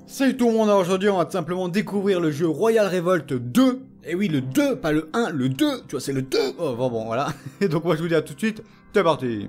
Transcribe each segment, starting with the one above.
Salut tout le monde, alors aujourd'hui on va simplement découvrir le jeu Royal Revolt 2. Et oui, le 2, pas le 1, le 2, tu vois, c'est le 2. Oh, bon, voilà. Et donc moi je vous dis à tout de suite, c'est parti.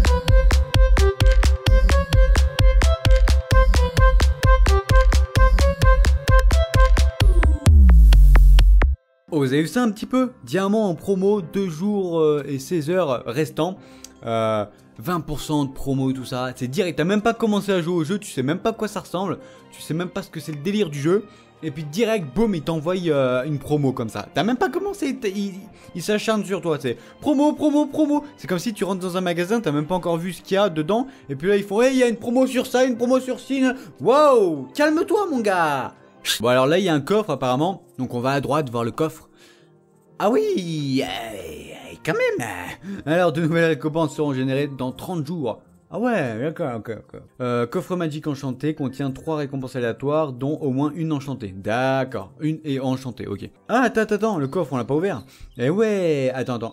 Oh, vous avez vu ça un petit peu? Diamant en promo, 2 jours et 16 heures restants. 20% de promo, tout ça, c'est direct, t'as même pas commencé à jouer au jeu, tu sais même pas à quoi ça ressemble, tu sais même pas ce que c'est le délire du jeu, et puis direct, boum, il t'envoie une promo comme ça. T'as même pas commencé, il s'acharne sur toi, c'est promo, promo, promo. C'est comme si tu rentres dans un magasin, t'as même pas encore vu ce qu'il y a dedans, et puis là ils font, hey, il y a une promo sur ça, une promo sur ci, wow, calme-toi mon gars. Bon alors là il y a un coffre apparemment, donc on va à droite voir le coffre. Ah oui, quand même. Alors, de nouvelles récompenses seront générées dans 30 jours. Ah ouais, d'accord, ok. Coffre magique enchanté contient 3 récompenses aléatoires, dont au moins une enchantée. D'accord, une et enchantée, ok. Ah, attends, le coffre, on l'a pas ouvert. Eh ouais, attends.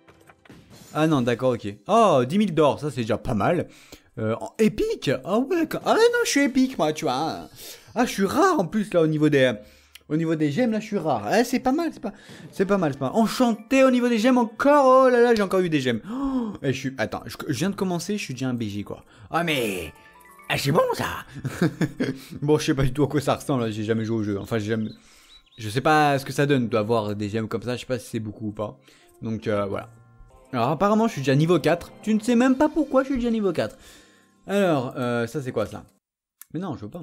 Ah non, d'accord, ok. Oh, 10 000 d'or, ça c'est déjà pas mal. En épique. Ah ouais, ah non, je suis épique, moi, tu vois. Ah, je suis rare en plus, là, au niveau des gemmes, là, je suis rare. Eh, c'est pas mal, c'est pas mal. Enchanté au niveau des gemmes encore. Oh là là, j'ai encore eu des gemmes. Oh, et attends, je viens de commencer, je suis déjà un BG, quoi. Ah, mais... Ah, c'est bon, ça. Bon, je sais pas du tout à quoi ça ressemble, là. J'ai jamais joué au jeu. Enfin, je sais pas ce que ça donne d'avoir des gemmes comme ça. Je sais pas si c'est beaucoup ou pas. Donc, voilà. Alors, apparemment, je suis déjà niveau 4. Tu ne sais même pas pourquoi je suis déjà niveau 4. Alors, ça, c'est quoi, ça? Mais non, je veux pas.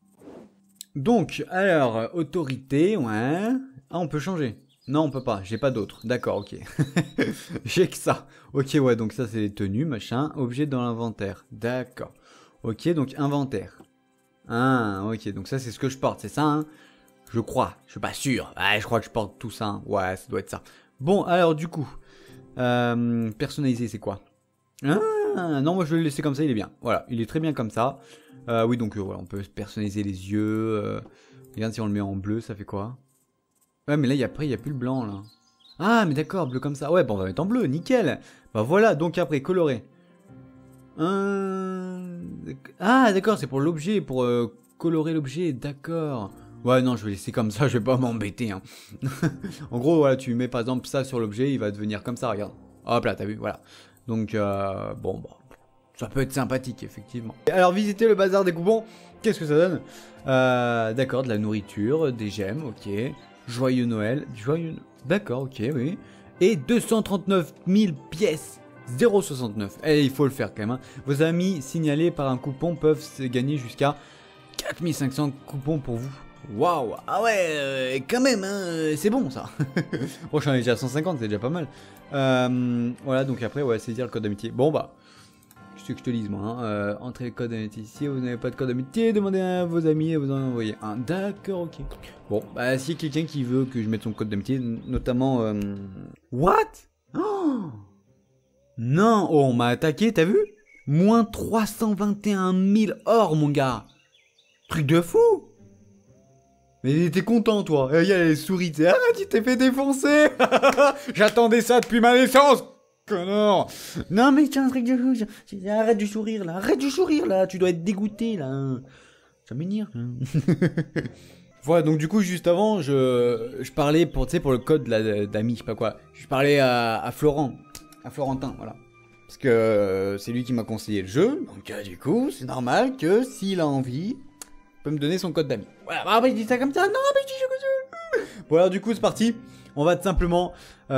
Donc, alors, autorité, ouais. Ah, on peut changer. Non, on peut pas, j'ai pas d'autres. D'accord, ok. J'ai que ça. Ok, ouais, donc ça, c'est les tenues, machin. Objet dans l'inventaire. D'accord. Ok, donc inventaire. Ah, ok, donc ça, c'est ce que je porte, c'est ça, hein? Je crois, je suis pas sûr. Ah, je crois que je porte tout ça, hein. Ouais, ça doit être ça. Bon, alors, du coup, personnaliser, c'est quoi? Ah, non, moi, je vais le laisser comme ça, il est bien. Voilà, il est très bien comme ça. Oui, donc voilà, on peut personnaliser les yeux. Regarde si on le met en bleu, ça fait quoi? Ouais, mais là, après, il n'y a plus le blanc, là. Ah, mais d'accord, bleu comme ça. Ouais, bon, on va mettre en bleu, nickel. Bah voilà, donc après, colorer. Ah, d'accord, c'est pour l'objet, pour colorer l'objet, d'accord. Ouais, non, je vais laisser comme ça, je vais pas m'embêter. Hein. En gros, voilà, tu mets par exemple ça sur l'objet, il va devenir comme ça, regarde. Hop là, t'as vu, voilà. Donc, bon, bah. Ça peut être sympathique, effectivement. Alors, visiter le bazar des coupons, qu'est-ce que ça donne? D'accord, de la nourriture, des gemmes, ok. Joyeux Noël, D'accord, ok, oui. Et 239 000 pièces, 0,69. Eh, il faut le faire quand même. Hein. Vos amis signalés par un coupon peuvent gagner jusqu'à 4500 coupons pour vous. Waouh, ah ouais, quand même, hein, c'est bon ça. Bon, j'en ai déjà 150, c'est déjà pas mal. Voilà, donc après, ouais, saisir le code d'amitié. Bon, bah... que je te lise moi, hein. Entrez le code d'amitié ici, vous n'avez pas de code d'amitié, demandez à vos amis et vous en envoyez un. D'accord, ok. Bon, bah s'il y a quelqu'un qui veut que je mette son code d'amitié, notamment... What? Oh non, oh on m'a attaqué, t'as vu? Moins 321 000 or mon gars. Truc de fou. Mais t'es content toi, il y a les souris, ah tu t'es fait défoncer. J'attendais ça depuis ma naissance. Connard. Non mais tiens, arrête du sourire là, tu dois être dégoûté là. Ça m'énerve. Voilà, donc du coup juste avant, je parlais pour le code d'amis, je sais pas quoi. Je parlais à Florentin, voilà. Parce que c'est lui qui m'a conseillé le jeu, donc du coup c'est normal que s'il a envie, il peut me donner son code d'amis. Voilà, bah, après je dis ça comme ça, non mais je dis ça comme ça. Bon alors du coup c'est parti, on va tout simplement...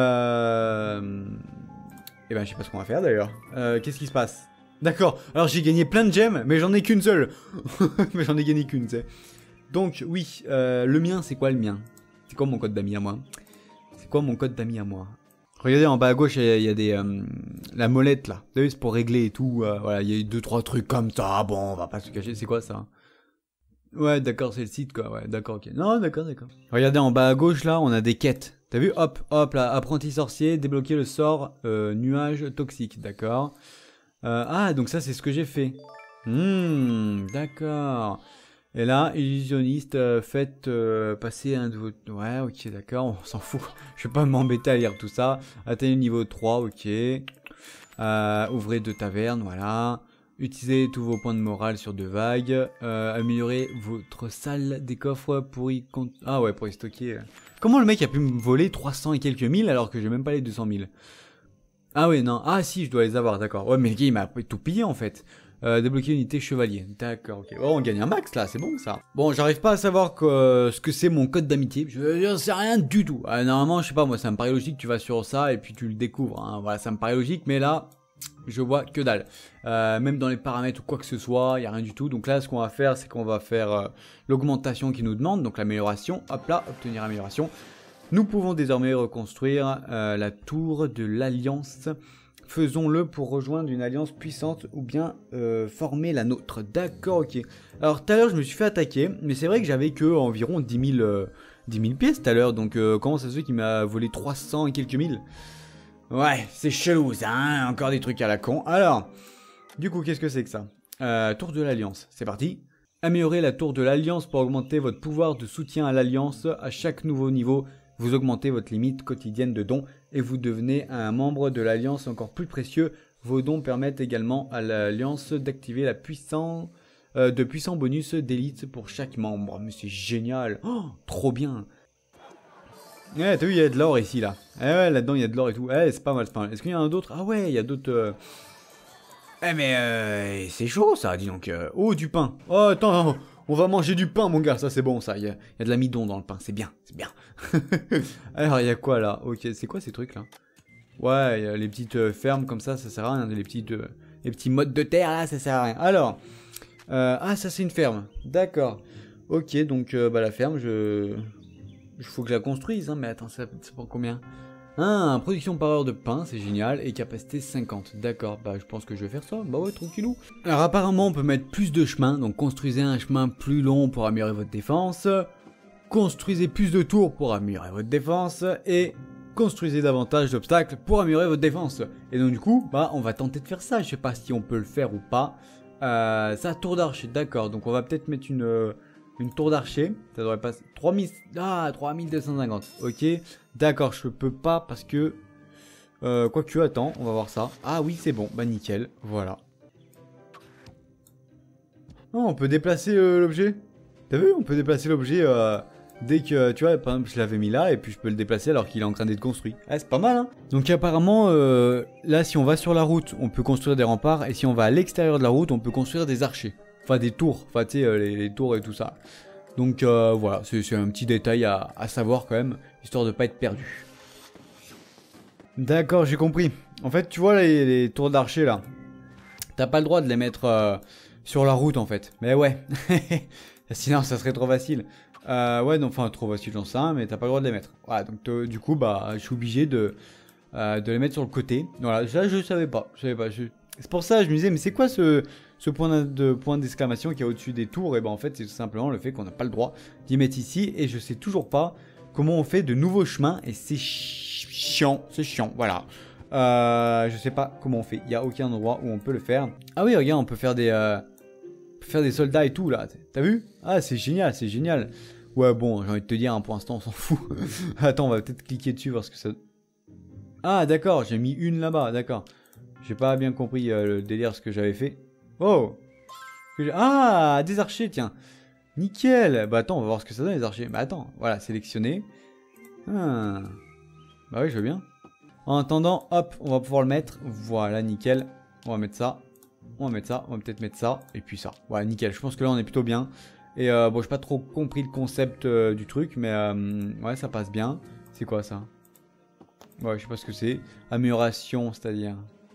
Eh ben, je sais pas ce qu'on va faire d'ailleurs. Qu'est-ce qui se passe? D'accord, alors j'ai gagné plein de gemmes, mais j'en ai qu'une seule. Mais j'en ai gagné qu'une, tu sais. Donc, oui, le mien, c'est quoi le mien? C'est quoi mon code d'amis à moi? C'est quoi mon code d'amis à moi? Regardez en bas à gauche, il y a des... la molette là. Vous savez, c'est pour régler et tout. Voilà, il y a 2-3 trucs comme ça. Bon, on va pas se cacher. C'est quoi ça? Ouais, d'accord, c'est le site quoi. Ouais, d'accord, ok. Non, d'accord. Regardez en bas à gauche là, on a des quêtes. T'as vu? Hop là, apprenti sorcier, débloquer le sort nuage toxique, d'accord. Ah, donc ça c'est ce que j'ai fait. D'accord. Et là, illusionniste, faites passer un de vos... Ouais, ok, d'accord, on s'en fout. Je vais pas m'embêter à lire tout ça. Atteignez le niveau 3, ok. Ouvrez 2 tavernes, voilà. Utilisez tous vos points de morale sur 2 vagues. Améliorez votre salle des coffres pour y... Ah ouais, pour y stocker... Comment le mec a pu me voler 300 et quelques mille alors que j'ai même pas les 200 000? Ah ouais, non. Ah si, je dois les avoir, d'accord. Ouais, mais le gars, il m'a tout pillé, en fait. Débloquer unité chevalier. D'accord, ok. Oh, on gagne un max, là. C'est bon, ça. Bon, j'arrive pas à savoir ce que c'est mon code d'amitié. Je sais rien du tout. Normalement, je sais pas, moi, ça me paraît logique. Tu vas sur ça et puis tu le découvres. Hein. Voilà, ça me paraît logique. Mais là, je vois que dalle. Même dans les paramètres ou quoi que ce soit, il n'y a rien du tout. Donc là, ce qu'on va faire, c'est qu'on va faire l'augmentation qui nous demande. Donc l'amélioration. Hop là, obtenir amélioration. Nous pouvons désormais reconstruire la tour de l'Alliance. Faisons-le pour rejoindre une alliance puissante ou bien former la nôtre. D'accord, ok. Alors tout à l'heure, je me suis fait attaquer, mais c'est vrai que j'avais que environ 10 000 pièces tout à l'heure. Donc comment ça se fait qu'il m'a volé 300 et quelques mille? Ouais, c'est chelou ça, hein, encore des trucs à la con. Alors, du coup, qu'est-ce que c'est que ça? Tour de l'Alliance, c'est parti. Améliorez la tour de l'Alliance pour augmenter votre pouvoir de soutien à l'Alliance. À chaque nouveau niveau, vous augmentez votre limite quotidienne de dons et vous devenez un membre de l'Alliance encore plus précieux. Vos dons permettent également à l'Alliance d'activer de puissants bonus d'élite pour chaque membre. Mais c'est génial, oh, trop bien. Ouais, t'as vu, il y a de l'or ici, là. Eh ouais, là-dedans, il y a de l'or et tout. Eh, c'est pas mal, c'est pas mal. Est-ce qu'il y en a d'autres? Ah ouais, il y a d'autres... Eh, mais c'est chaud, ça, dis donc. Oh, du pain. Oh, attends, on va manger du pain, mon gars. Ça, c'est bon, ça. Il y a de l'amidon dans le pain. C'est bien, c'est bien. Alors, il y a quoi, là? Ok, c'est quoi, ces trucs-là? Ouais, il y a les petites fermes comme ça sert à rien. Les petits modes de terre, là, ça sert à rien. Alors... ah, ça, c'est une ferme. D'accord. Ok, donc, bah, la ferme, il faut que je la construise, hein, mais attends, ça prend combien? Ah, production par heure de pain, c'est génial, et capacité 50. D'accord, bah je pense que je vais faire ça, bah ouais, tranquillou. Alors apparemment, on peut mettre plus de chemins, donc construisez un chemin plus long pour améliorer votre défense, construisez plus de tours pour améliorer votre défense, et construisez davantage d'obstacles pour améliorer votre défense. Et donc du coup, bah on va tenter de faire ça, je sais pas si on peut le faire ou pas. Ça, tour d'archer, d'accord, donc on va peut-être mettre une tour d'archer, ça devrait passer 3250, ok, d'accord, je peux pas parce que, quoique, attends, on va voir ça, ah oui, c'est bon, bah nickel, voilà. Oh, on peut déplacer l'objet, t'as vu, on peut déplacer l'objet dès que, tu vois, par exemple, je l'avais mis là, et puis je peux le déplacer alors qu'il est en train d'être construit. Ah, c'est pas mal, hein. Donc apparemment, là, si on va sur la route, on peut construire des remparts, et si on va à l'extérieur de la route, on peut construire des archers. Enfin, des tours, enfin, tu sais, les tours et tout ça. Donc, voilà, c'est un petit détail à savoir quand même, histoire de pas être perdu. D'accord, j'ai compris. En fait, tu vois les tours d'archer, là. T'as pas le droit de les mettre sur la route, en fait. Mais ouais, sinon, ça serait trop facile. Ouais, non, enfin, trop facile, j'en sais rien, mais t'as pas le droit de les mettre. Voilà, donc, du coup, bah, je suis obligé de les mettre sur le côté. Voilà, ça, je savais pas. C'est pour ça, je me disais, mais c'est quoi ce point d'exclamation qui est au-dessus des tours? Et ben en fait, c'est tout simplement le fait qu'on n'a pas le droit d'y mettre ici. Et je sais toujours pas comment on fait de nouveaux chemins. Et c'est chiant, voilà. Je sais pas comment on fait. Il n'y a aucun endroit où on peut le faire. Ah oui, regarde, on peut faire des soldats et tout là. T'as vu? Ah, c'est génial, c'est génial. Ouais, bon, j'ai envie de te dire, hein, pour l'instant, on s'en fout. Attends, on va peut-être cliquer dessus parce que ça... Ah, d'accord, j'ai mis une là-bas, d'accord. J'ai pas bien compris le délire ce que j'avais fait. Oh! Ah, des archers, tiens. Nickel. Bah attends, on va voir ce que ça donne les archers. Bah attends, voilà, sélectionner. Ah. Bah oui, je veux bien. En attendant, hop, on va pouvoir le mettre. Voilà, nickel. On va mettre ça. On va peut-être mettre ça. Et puis ça. Voilà, nickel. Je pense que là, on est plutôt bien. Et bon, j'ai pas trop compris le concept du truc, mais ouais, ça passe bien. C'est quoi ça? Ouais, je sais pas ce que c'est. Amélioration, c'est-à-dire...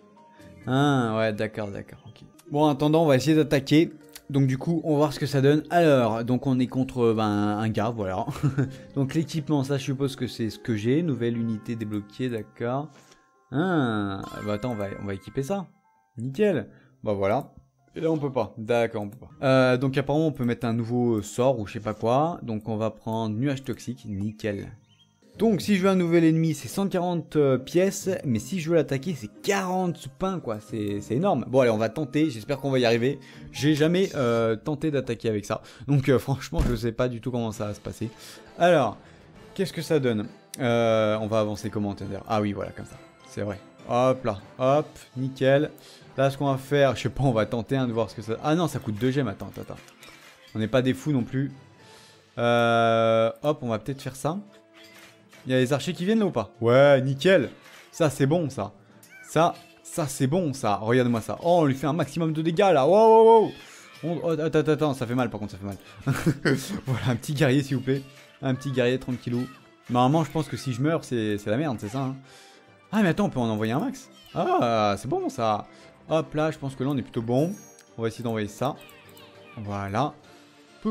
Ah, ouais, d'accord, ok. Bon, en attendant, on va essayer d'attaquer. Donc du coup, on va voir ce que ça donne. Alors, donc on est contre un gars, voilà. Donc l'équipement, ça je suppose que c'est ce que j'ai. Nouvelle unité débloquée, d'accord. Ah, bah attends, on va équiper ça. Nickel. Bah voilà. Et là on peut pas. D'accord, on peut pas. Donc apparemment on peut mettre un nouveau sort ou je sais pas quoi. Donc on va prendre nuage toxique, nickel. Donc si je veux un nouvel ennemi c'est 140 pièces, mais si je veux l'attaquer c'est 40 pains quoi, c'est énorme. Bon allez on va tenter, j'espère qu'on va y arriver. J'ai jamais tenté d'attaquer avec ça, donc franchement je sais pas du tout comment ça va se passer. Alors, qu'est-ce que ça donne? On va avancer comment, Thunder? Ah oui voilà comme ça, c'est vrai. Hop là, hop, nickel. Là, ce qu'on va faire, je sais pas, on va tenter de voir ce que ça... Ah non, ça coûte 2 gemmes, attends. On n'est pas des fous non plus. Hop, on va peut-être faire ça. Il y a les archers qui viennent là ou pas? Ouais, nickel. Ça, c'est bon, ça. Ça, c'est bon, ça. Regarde-moi ça. Oh, on lui fait un maximum de dégâts, là. Wow. Oh, attends, ça fait mal, par contre, ça fait mal. Voilà, un petit guerrier, s'il vous plaît. Un petit guerrier, tranquillou. Normalement, je pense que si je meurs, c'est la merde, c'est ça, hein. Ah, mais attends, on peut en envoyer un max. Ah, c'est bon, ça. Hop, là, je pense que là, on est plutôt bon. On va essayer d'envoyer ça. Voilà. Je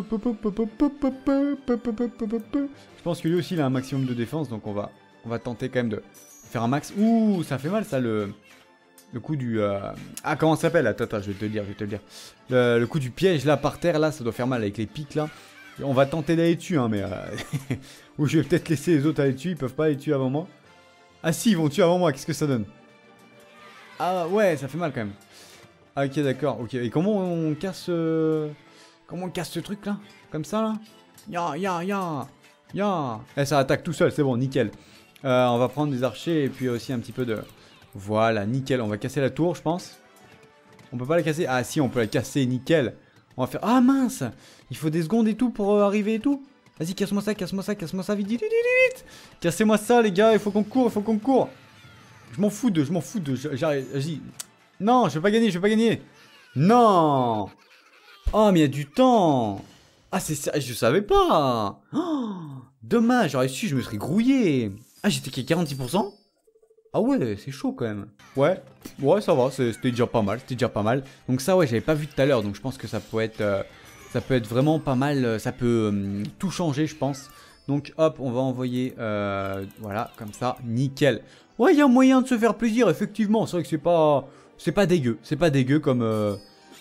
pense que lui aussi, il a un maximum de défense, donc on va tenter quand même de faire un max. Ouh, ça fait mal, ça, le coup du... Ah, comment ça s'appelle? Attends, je vais te le dire, Le coup du piège, là, par terre, là, ça doit faire mal avec les pics, là. On va tenter d'aller dessus, hein, mais... Ou je vais peut-être laisser les autres aller dessus, ils peuvent pas aller dessus avant moi. Ah si, ils vont tuer avant moi, qu'est-ce que ça donne? Ah ouais, ça fait mal quand même. Ah, ok, d'accord, ok. Et comment on casse... Comment on casse ce truc là? Comme ça là? Ya. Eh, ça attaque tout seul, c'est bon, nickel. On va prendre des archers et puis aussi un petit peu de... Voilà, nickel. On va casser la tour, je pense. On peut pas la casser? Ah si, on peut la casser, nickel. On va faire... Ah mince! Il faut des secondes et tout pour arriver et tout. Vas-y, casse-moi ça, vite, vite. Cassez-moi ça, les gars, il faut qu'on court. Je m'en fous de... J'arrive, vas-y. Non, je vais pas gagner. Non! Oh, mais il y a du temps. Ah, c'est ça, je savais pas. Oh, dommage, j'aurais su, je me serais grouillé. Ah, j'étais qu'à 46%. Ah ouais, c'est chaud quand même. Ouais, ça va, c'était déjà pas mal. Donc ça, ouais, j'avais pas vu tout à l'heure, donc je pense que ça peut être vraiment pas mal. Ça peut tout changer, je pense. Donc hop, on va envoyer, voilà, comme ça, nickel. Ouais, il y a moyen de se faire plaisir, effectivement. C'est vrai que c'est pas dégueu comme...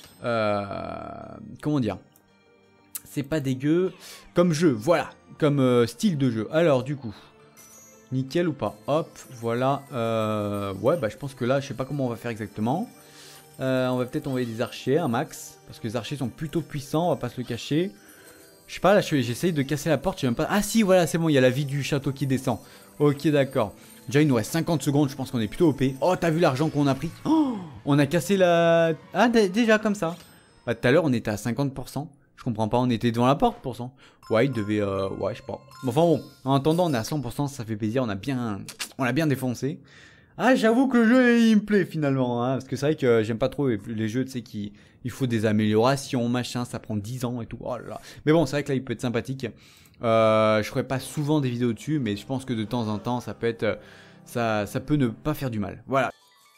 comment dire? C'est pas dégueu comme jeu, voilà, comme style de jeu. Alors du coup, nickel ou pas? Hop, voilà. Ouais, bah je pense que là, je sais pas comment on va faire exactement. On va peut-être envoyer des archers, un max, parce que les archers sont plutôt puissants, on va pas se le cacher. Je sais pas, là j'essaye de casser la porte, je sais même pas... Ah si, voilà, c'est bon, il y a la vie du château qui descend. Ok, d'accord. Déjà, il nous reste 50 secondes, je pense qu'on est plutôt OP. Oh, t'as vu l'argent qu'on a pris? Oh, on a cassé la... Ah, déjà, comme ça. Bah, tout à l'heure, on était à 50%. Je comprends pas, on était devant la porte, pourcent. Ouais, il devait... Ouais, je sais pas. Enfin bon, en attendant, on est à 100%, ça fait plaisir, on a bien défoncé. Ah, j'avoue que le jeu, il me plaît, finalement. Hein, parce que c'est vrai que j'aime pas trop les jeux, tu sais, il faut des améliorations, machin, ça prend 10 ans et tout. Oh là là. Mais bon, c'est vrai que là, il peut être sympathique. Je ferai pas souvent des vidéos dessus, mais je pense que de temps en temps, ça peut être... Ça peut ne pas faire du mal. Voilà.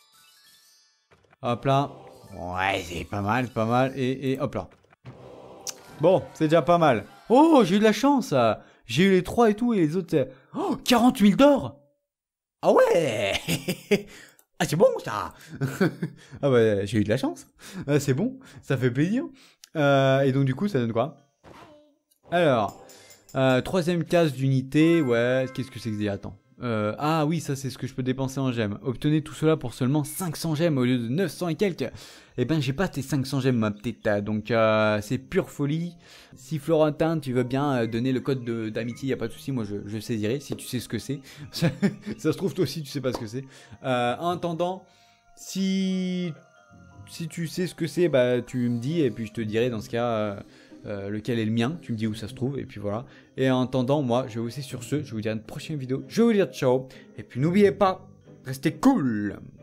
Hop là. Ouais, c'est pas mal. Et hop là. Bon, c'est déjà pas mal. Oh, j'ai eu de la chance. J'ai eu les 3 et tout, et les autres... Oh, 40 000 d'or. Ah ouais. Ah, c'est bon, ça. Ah bah, j'ai eu de la chance. C'est bon, ça fait plaisir. Et donc, du coup, ça donne quoi? Alors... troisième case d'unité, ouais, qu'est-ce que c'est que c'est? Attends. Ah oui, ça c'est ce que je peux dépenser en gemmes. Obtenez tout cela pour seulement 500 gemmes au lieu de 900 et quelques. Eh ben j'ai pas tes 500 gemmes ma petite, donc c'est pure folie. Si Florentin tu veux bien donner le code d'amitié, y a pas de souci, moi je saisirai si tu sais ce que c'est. Ça se trouve toi aussi tu sais pas ce que c'est. En attendant, si tu sais ce que c'est, bah tu me dis et puis je te dirai dans ce cas... lequel est le mien, tu me dis où ça se trouve, et puis voilà. Et en attendant, moi, je vais vous laisser sur ce, je vais vous dire à une prochaine vidéo, je vais vous dire ciao, et puis n'oubliez pas, restez cool!